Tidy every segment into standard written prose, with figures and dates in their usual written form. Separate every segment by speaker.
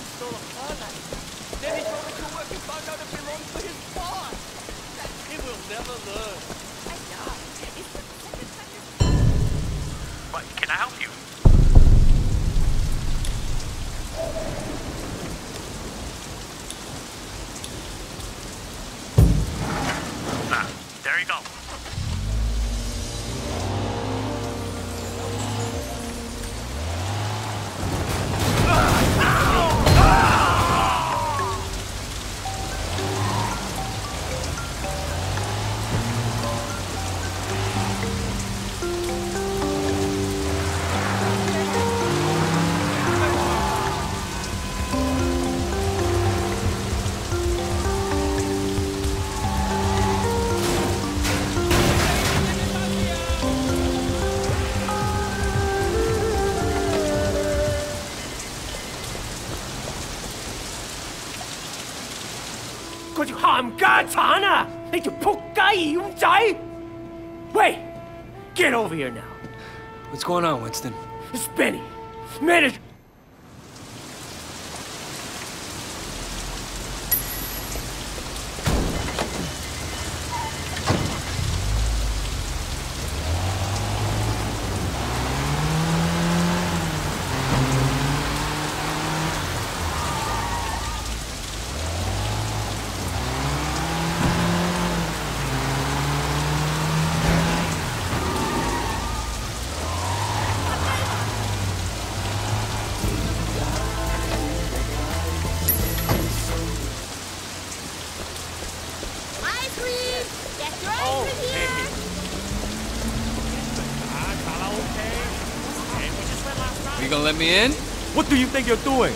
Speaker 1: stole a car last night. Then he drove into work and found out it belonged to his boss. That kid will never learn.
Speaker 2: I know. It's the second time this...
Speaker 3: What, can I help you? There you go.
Speaker 4: Get over here now.
Speaker 5: What's going on, Winston?
Speaker 4: It's Benny. Manager.
Speaker 5: You gonna let me in?
Speaker 4: What do you think you're doing?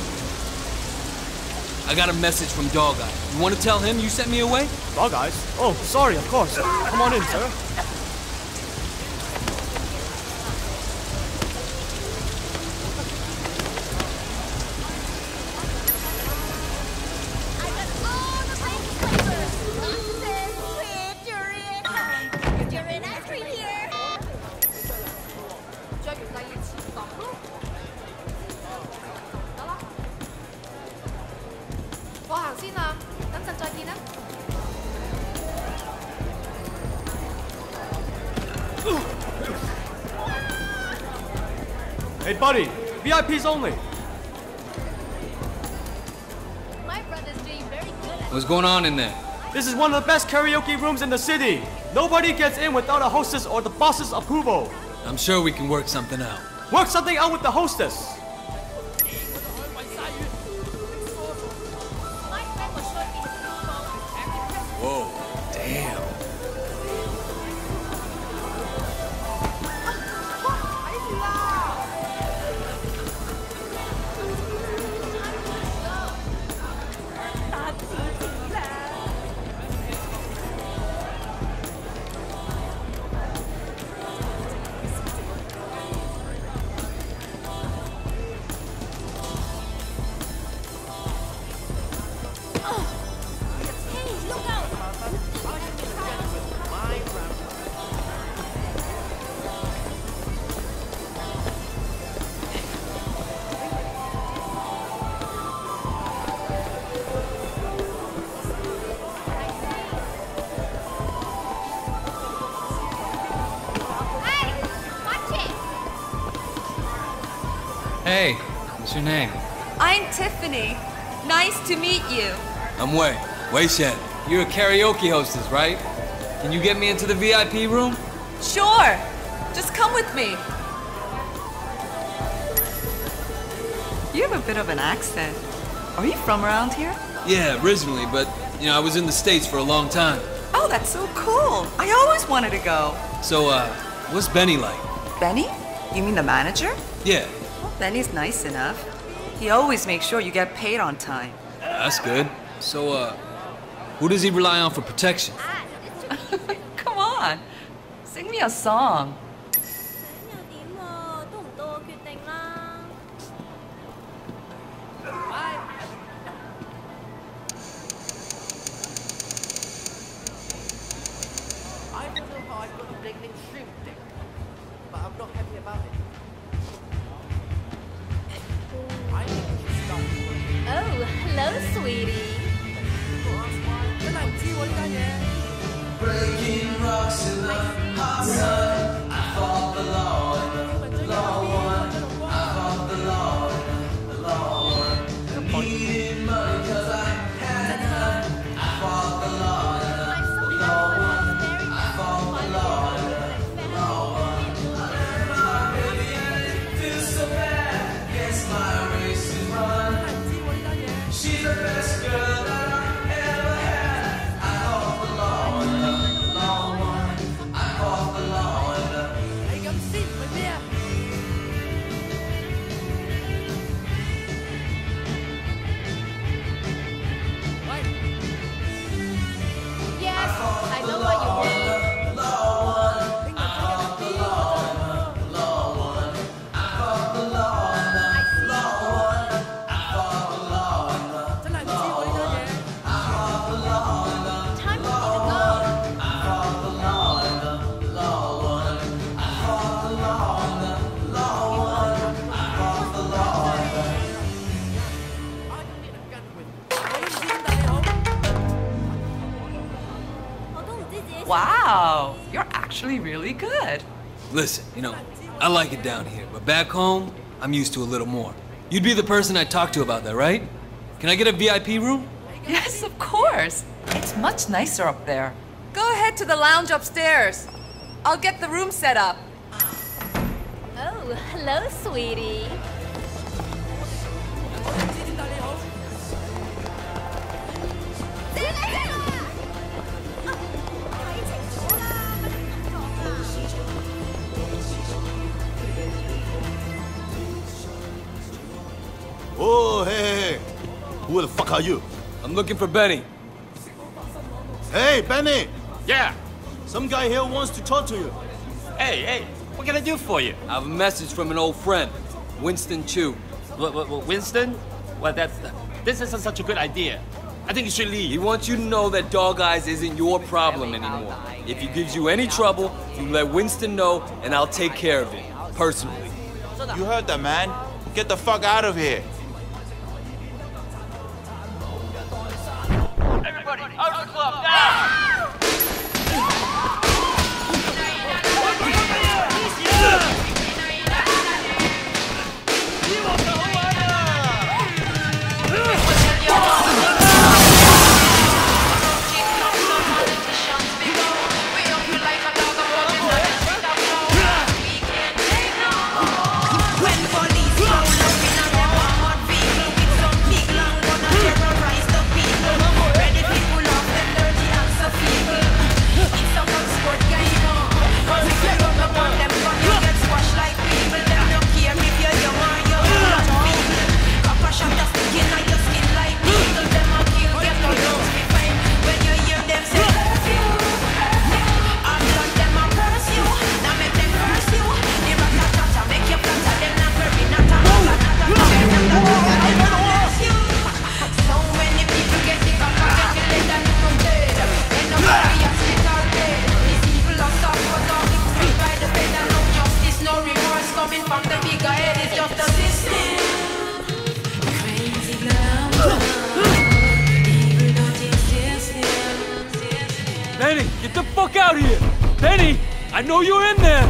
Speaker 5: I got a message from Dog Eye. You wanna tell him you sent me away?
Speaker 4: Dog Eyes? Oh, sorry, of course. Come on in, sir. Hey, buddy. VIPs only.
Speaker 2: My brother's doing very good at...
Speaker 5: What's going on in there?
Speaker 4: This is one of the best karaoke rooms in the city. Nobody gets in without a hostess or the boss's approval.
Speaker 5: I'm sure we can work something out.
Speaker 4: Work something out with the hostess.
Speaker 2: My friend was showing me his football.
Speaker 5: Whoa, damn. Hey, what's your name?
Speaker 6: I'm Tiffany. Nice to meet you.
Speaker 5: I'm Wei. Wei Shen. You're a karaoke hostess, right? Can you get me into the VIP room?
Speaker 6: Sure. Just come with me. You have a bit of an accent. Are you from around here?
Speaker 5: Yeah, originally, but, I was in the States for a long time.
Speaker 6: Oh, that's so cool. I always wanted to go.
Speaker 5: So, what's Benny like?
Speaker 6: Benny? You mean the manager?
Speaker 5: Yeah.
Speaker 6: Well, Benny's nice enough. He always makes sure you get paid on time.
Speaker 5: That's good. So, who does he rely on for protection?
Speaker 6: Come on. Sing me a song.
Speaker 2: Oh,
Speaker 6: Wow, you're actually really good.
Speaker 5: Listen, I like it down here, but back home, I'm used to a little more. You'd be the person I'd talk to about that, right? Can I get a VIP room?
Speaker 6: Yes, of course. It's much nicer up there. Go ahead to the lounge upstairs. I'll get the room set up.
Speaker 2: Oh, hello, sweetie.
Speaker 7: Oh, hey. Who the fuck are you?
Speaker 5: I'm looking for Benny.
Speaker 7: Hey, Benny.
Speaker 1: Yeah.
Speaker 7: Some guy here wants to talk to you.
Speaker 1: Hey, what can I do for you?
Speaker 5: I have a message from an old friend, Winston Chu.
Speaker 1: Winston? Well, this isn't such a good idea. I think you should leave.
Speaker 5: He wants you to know that Dog Eyes isn't your problem anymore. If he gives you any trouble, you let Winston know, and I'll take care of it, personally.
Speaker 8: You heard that, man. Get the fuck out of here.
Speaker 1: Everybody, out of the club, now!
Speaker 5: Benny, get the fuck out of here! Benny, I know you're in there!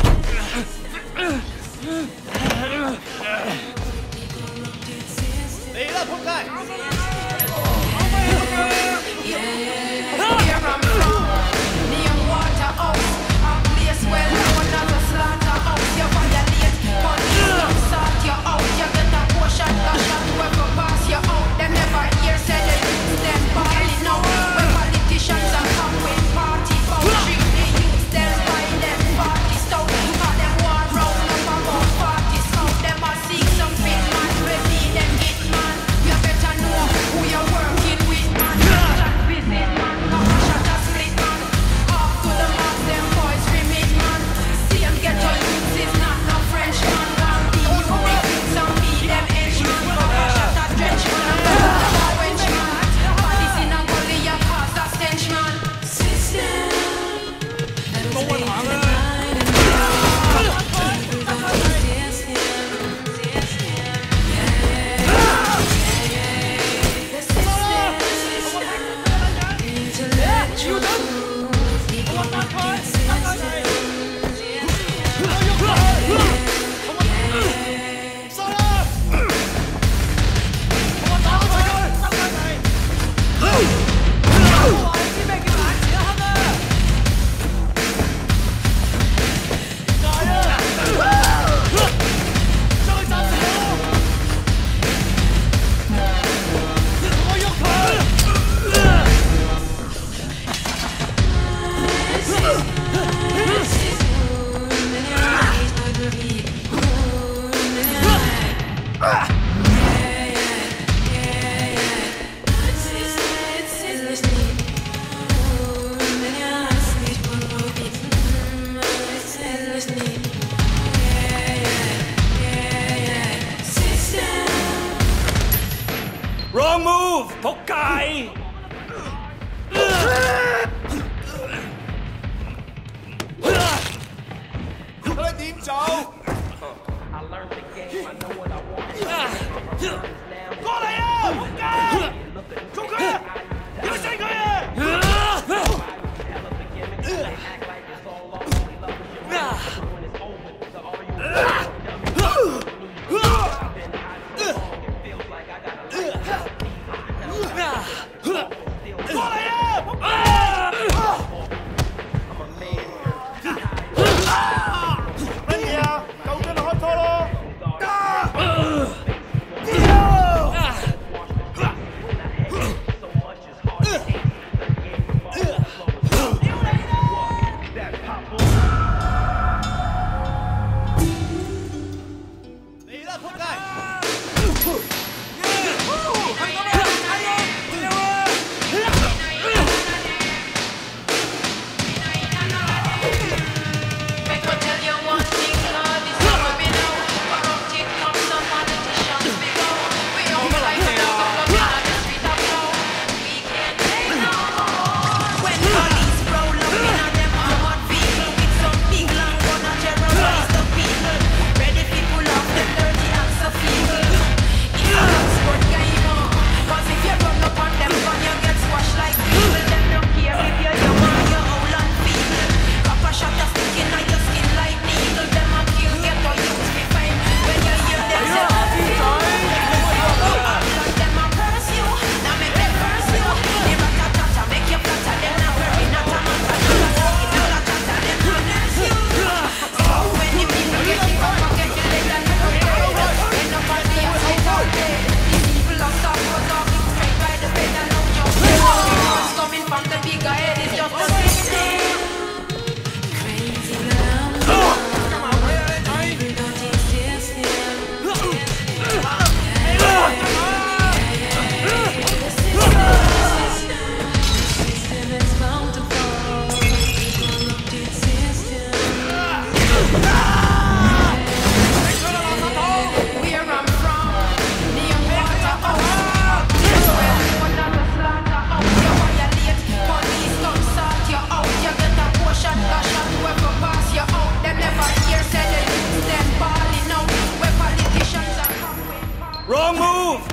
Speaker 1: Wrong move, 仆街!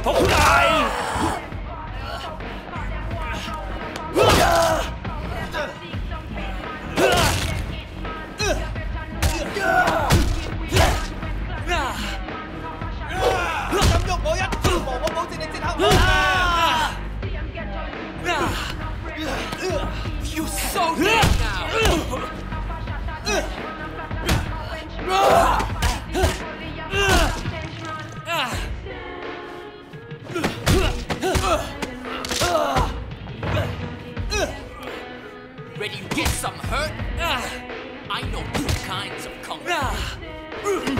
Speaker 1: You so dead now! Ready to get some hurt? I know two kinds of kung fu.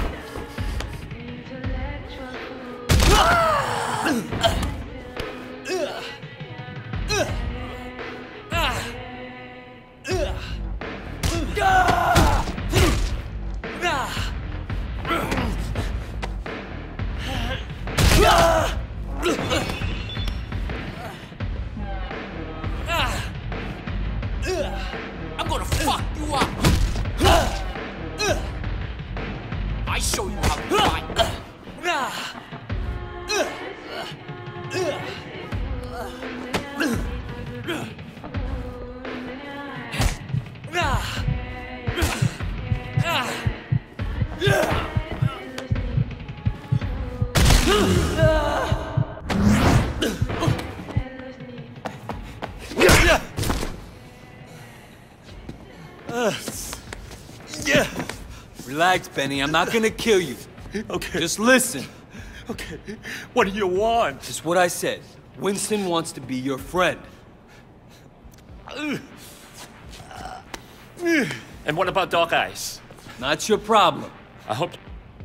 Speaker 1: I'm gonna fuck you up. I show you how to fight.
Speaker 5: Relax, Benny. I'm not gonna kill you.
Speaker 9: Okay.
Speaker 5: Just listen.
Speaker 9: Okay. What do you want?
Speaker 5: Just what I said. Winston wants to be your friend.
Speaker 9: And what about Dog Eyes?
Speaker 5: Not your problem.
Speaker 9: I hope...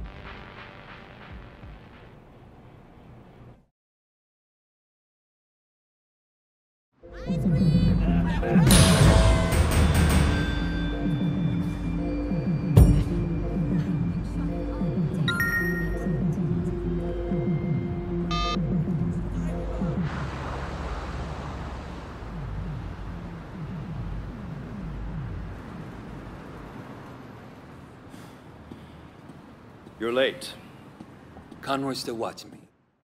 Speaker 9: You're late.
Speaker 5: Conroy's still watching me.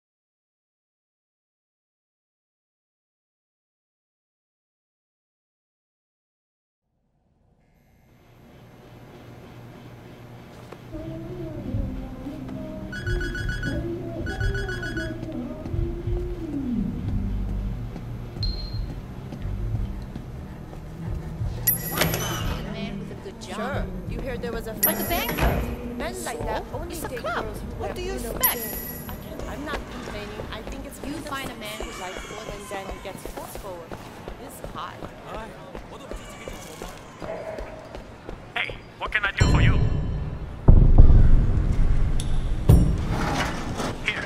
Speaker 10: Sure. You heard there was a
Speaker 2: Like a banker.
Speaker 10: men like that only
Speaker 2: It's a
Speaker 10: date
Speaker 2: club.
Speaker 10: girls who
Speaker 2: What
Speaker 10: have,
Speaker 2: do you expect?
Speaker 10: I'm not complaining. I think it's
Speaker 2: You find a man who
Speaker 10: like more than then he gets forceful. This is hot.
Speaker 3: Hey, what can I do for you? Here.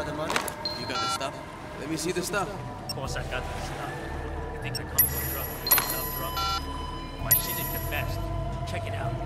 Speaker 5: the money? You got the stuff? Let me see the stuff.
Speaker 9: Of course I got this stuff. You think I come from drunk and make yourself drunk? My shit is the best. Check it out.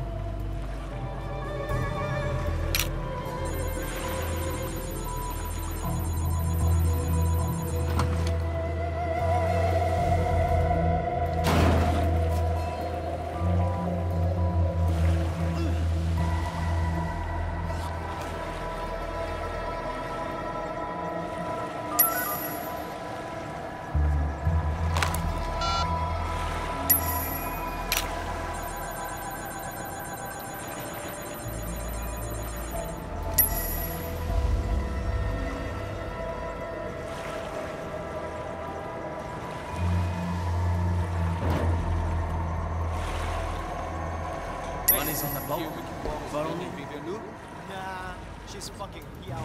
Speaker 5: Money's on the boat. Follow me.
Speaker 4: Nah, she's fucking here.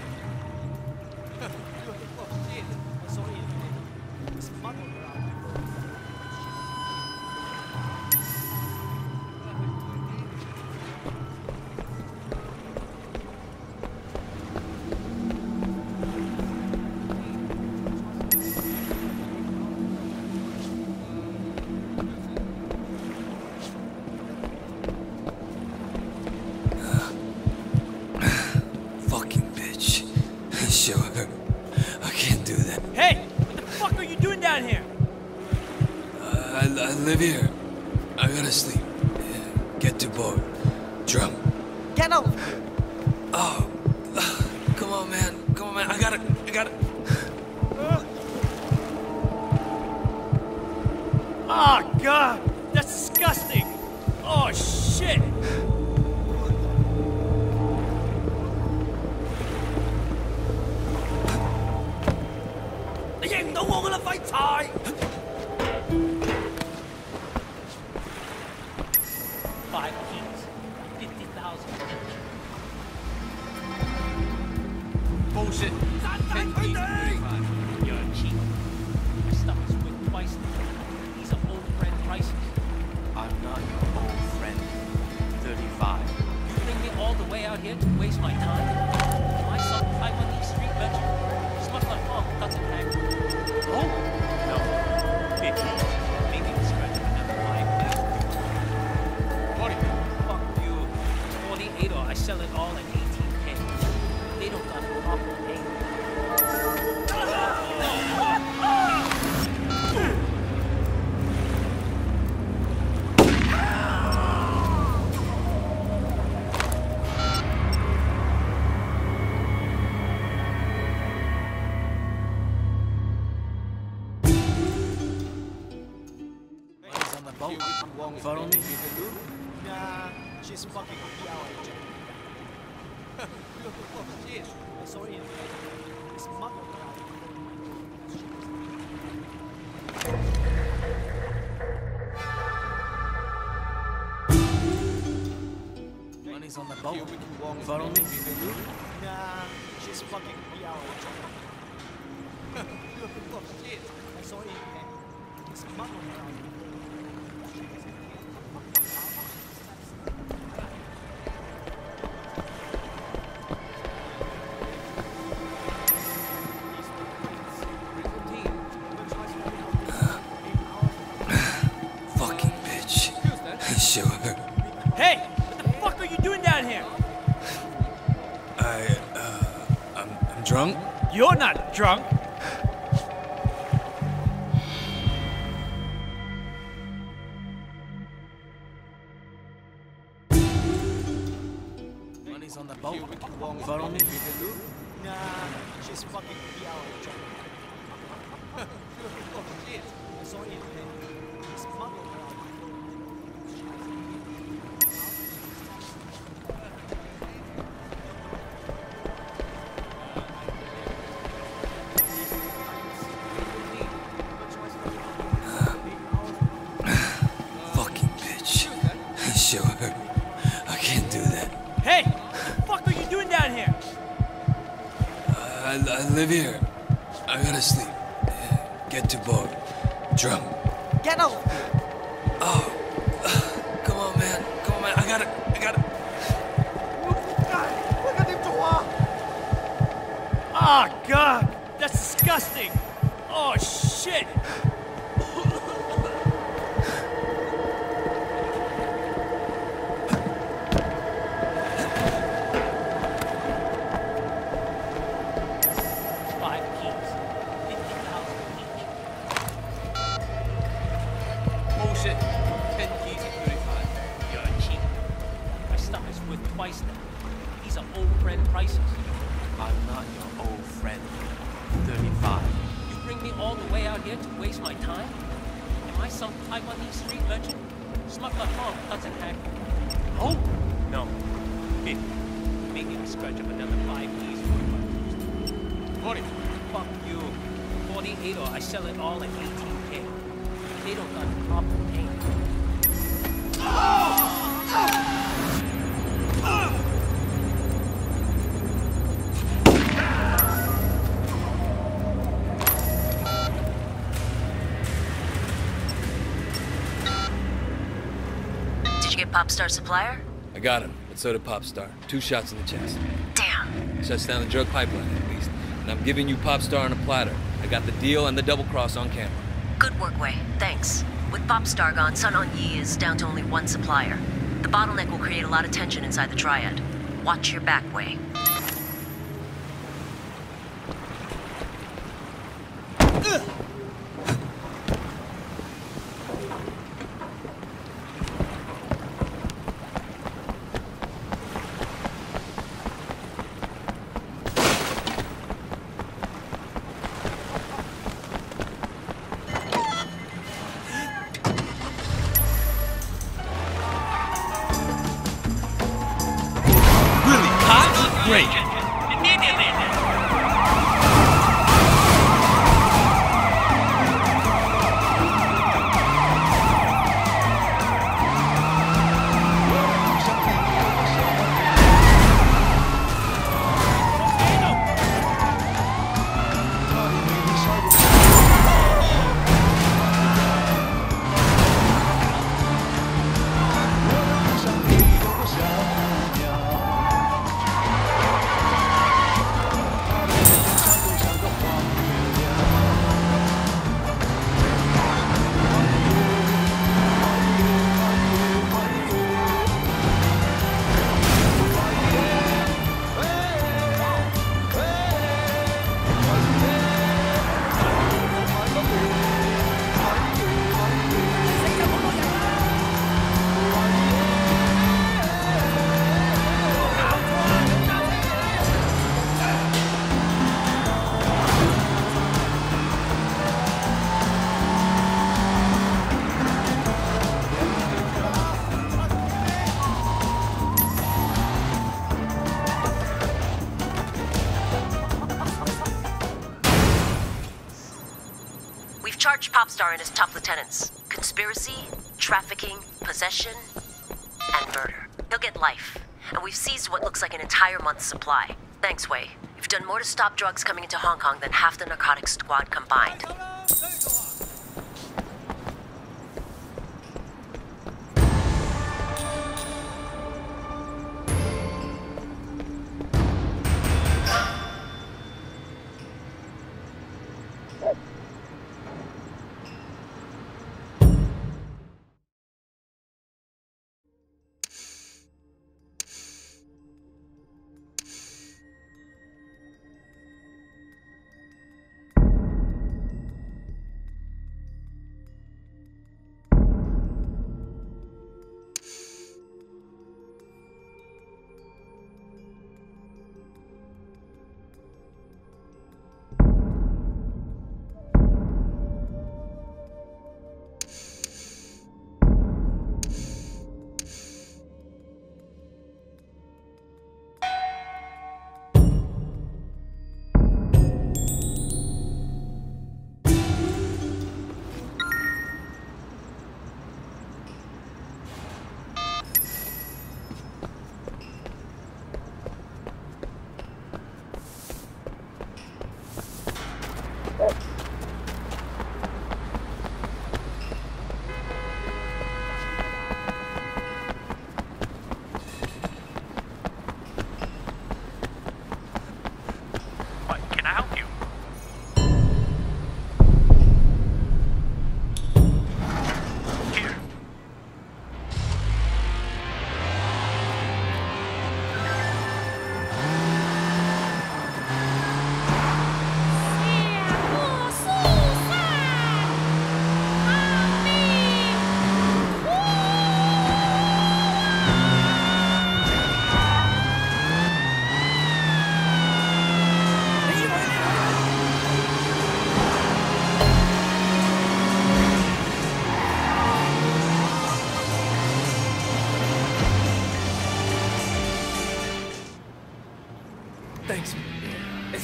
Speaker 4: Oh shit! I saw it. It's smuggled around.
Speaker 5: Sure. I can't do that.
Speaker 1: Hey! What the fuck are you doing down here?
Speaker 5: I live here. I gotta sleep. Get to board. Drunk.
Speaker 1: Get out!
Speaker 5: Oh. Come on, man. Come on, man. I gotta.
Speaker 1: Oh, God! That's disgusting! Oh, shit! Tie. 5 keys, 50,000.
Speaker 8: Bullshit. 10 keys, 35.
Speaker 1: You're cheap. My stuff is worth twice that. These are old friend prices.
Speaker 8: I'm not your old friend. 35.
Speaker 1: You bring me all the way out here to waste my time? My son, I want these street vegetables. Smuggler Fong doesn't hang. Oh? No. Maybe the stretch of another 5 days.
Speaker 8: 40.
Speaker 1: Fuck you. 48 or I sell it all at 18K. They don't got a problem paying.
Speaker 5: Follow me.
Speaker 4: Nah, she's fucking here. Oh shit! I saw it. It's smuggled around.
Speaker 5: Money's on the boat. Follow me.
Speaker 4: Nah, she's fucking here. Oh shit! I saw it. It's smuggled around.
Speaker 5: Fucking bitch. Sure.
Speaker 1: Hey! What the fuck are you doing down here?
Speaker 5: I'm drunk.
Speaker 1: You're not drunk.
Speaker 5: Money's on the boat. Follow me.
Speaker 4: Nah, she's fucking here. Oh shit! I saw it. It's smuggled around.
Speaker 5: Fucking bitch. Sure. I can't do that.
Speaker 1: Hey! What the fuck are you doing down here?
Speaker 5: I live here. I gotta sleep. Get to board. Drunk.
Speaker 1: Get out!
Speaker 5: Oh. Come on, man. Come on, man. I gotta.
Speaker 9: disgusting! Oh, shit!
Speaker 1: Five keys, 50,000 each.
Speaker 5: Bullshit. 10 keys at 35.
Speaker 1: You're cheap. My stuff is worth twice that. These are old friend prices.
Speaker 8: I'm not your old friend. 35.
Speaker 1: You bring me all the way out here to waste my time? Am I some Taiwanese street merchant? Smuggler Fong doesn't hack. Oh? No. 50. Maybe a scratch of another 5 keys for you.
Speaker 4: 40.
Speaker 1: Fuck you. 48 or I sell it all at 18K. They don't got a problem paying.
Speaker 11: Did you get Popstar supplier?
Speaker 5: I got him, but so did Popstar. 2 shots in the chest.
Speaker 11: Damn.
Speaker 5: Shuts down the drug pipeline, at least. And I'm giving you Popstar on a platter. I got the deal and the double cross on camera.
Speaker 11: Good work, Wei. Thanks. With Popstar gone, Sun On Yi is down to only 1 supplier. The bottleneck will create a lot of tension inside the Triad. Watch your back, Wei.
Speaker 5: Great.
Speaker 11: Charged Popstar and his top lieutenants. Conspiracy, trafficking, possession, and murder. He'll get life. And we've seized what looks like an entire month's supply. Thanks, Wei. You've done more to stop drugs coming into Hong Kong than half the narcotics squad combined.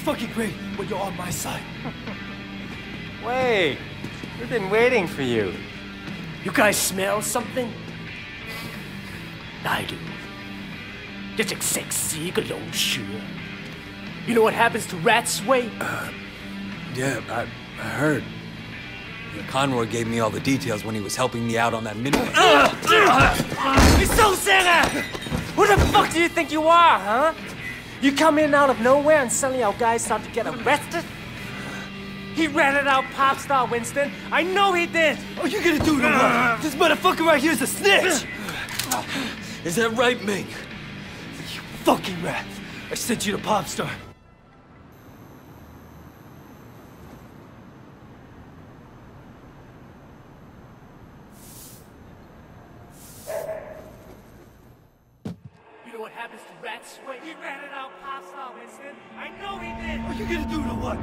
Speaker 4: fucking great when you're on my side.
Speaker 12: Wait, we've been waiting for you.
Speaker 13: You guys smell something? I do. 一直食屎嘅老鼠。You know what happens to rats, Wei?
Speaker 5: Yeah, I heard. Yeah, Conroy gave me all the details when he was helping me out on that midway.
Speaker 13: 你收聲啊 Who the fuck do you think you are, huh? You come in out of nowhere and suddenly our guys start to get arrested? He ratted out Popstar, Winston. I know he did.
Speaker 4: Are you gonna do to what? This motherfucker right here's a snitch.
Speaker 5: Is that right, Ming?
Speaker 4: You fucking rat. I sent you to Popstar.
Speaker 13: You know what happens to rats? Wait, he ratted out Popstar, Winston. I know he did.
Speaker 4: Are you gonna do to what?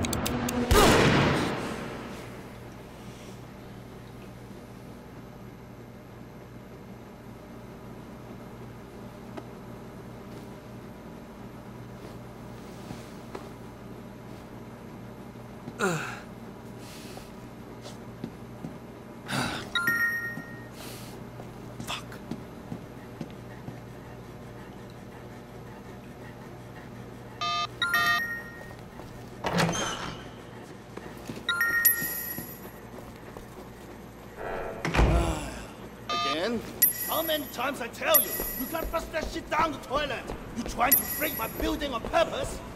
Speaker 7: Fuck. Again? How many times I tell you? You can't flush that shit down the toilet. You trying to break my building on purpose?